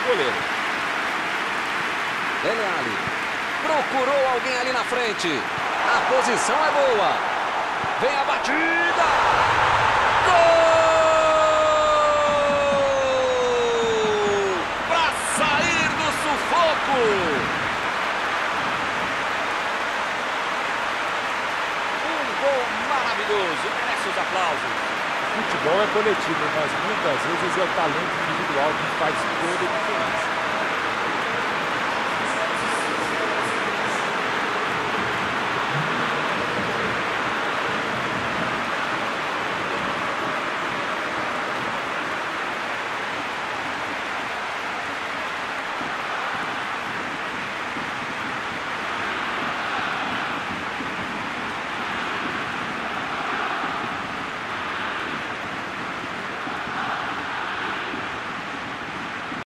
goleiro. Dele Alli procurou alguém ali na frente. A posição é boa. Vem a batida. Gol! Para sair do sufoco. Um gol maravilhoso. Merece os aplausos. Futebol é coletivo, mas muitas vezes é o talento individual que faz toda a diferença.